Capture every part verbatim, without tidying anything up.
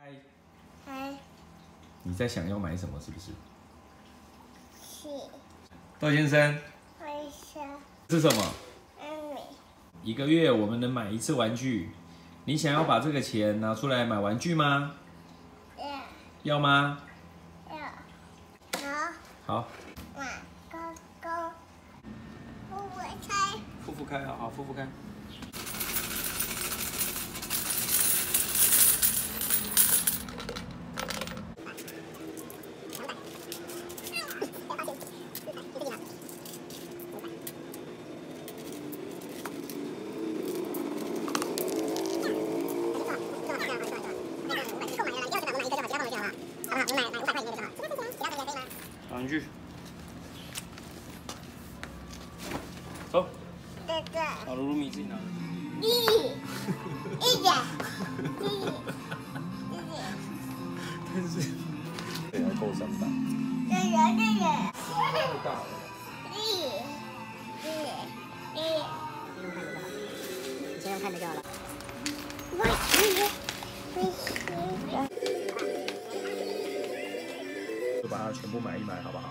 嗨， 嗨， 你在想要买什么？是不是？ 是， 窦先生， 为什么？ 是什么？ 妹妹， 一个月我们能买一次玩具，你想要把这个钱拿出来买玩具吗？ 要要吗？ 要，好， 好， 买高高，我猜， 付付开，好好付付开。玩具，走。 这个， 好，露露米自己拿。 一，一点，一，一点， 但是，对，还够三百。 这个，这个， 太大了。 一，一，一， 你先用看的就好了。 我喜，我喜。 就把它全部买一买，好不好？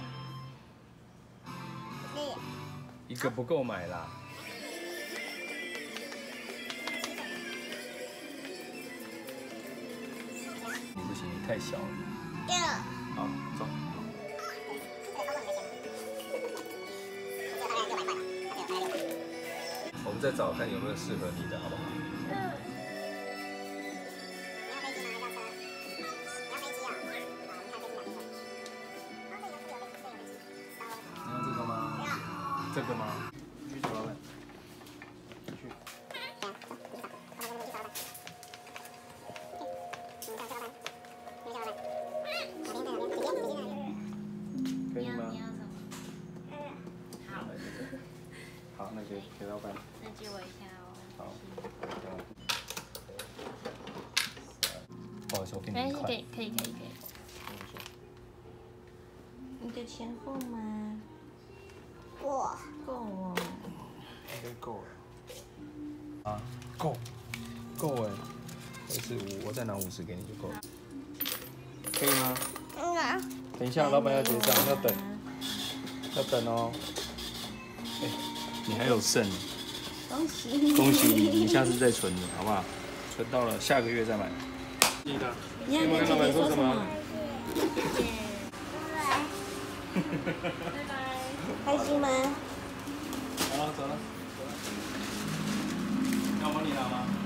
对， 一个不够买啦。你不行，你太小了。 这， 好，走。我们再找看有没有适合你的，好不好？ 嗯， 你要这个吗？ 要， 这个吗？去找老板。去。可以吗？ 好， 好，那给给老板。 那借我一下哦。 好。不好意思，我给你没一块。 关系可以可以可以可以。你的钱够吗？ 我， 够哦。 应该够了。啊，够，够哎，二十五，我再拿五十给你就够了。可以吗？ 嗯， 等一下，老板要结账，要等，要等哦。哎，你还有剩， 恭喜！ 恭喜你，你下次再存的好不好？存到了，下个月再买。你的， 你要跟姐姐说什么？ 拜拜。 开心吗？ 好了，走了，走了。要帮你拿吗？